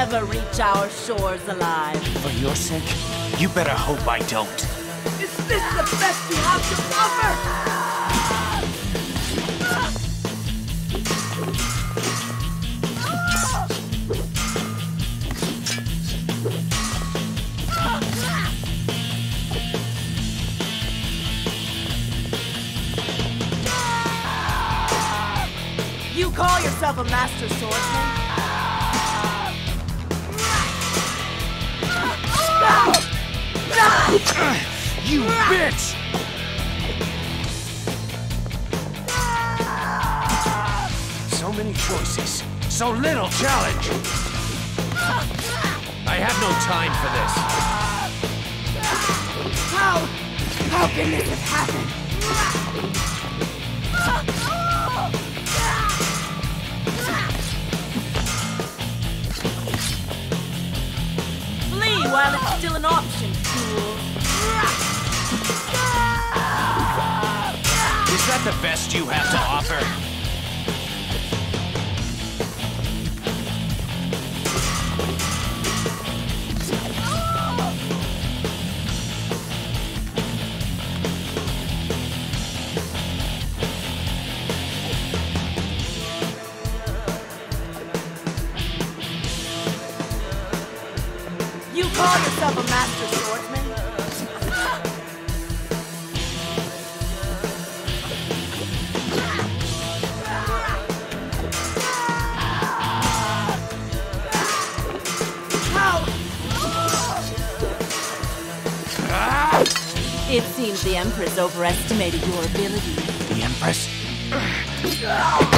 never reach our shores alive. For your sake, you better hope I don't. Is this the best you have to offer? You call yourself a master swordsman? You bitch! So many choices, so little challenge! I have no time for this. How can this have happened? Flee while it's still an option, fool. Is that the best you have to offer? You call yourself a master swordsman? It seems the Empress overestimated your ability. The Empress?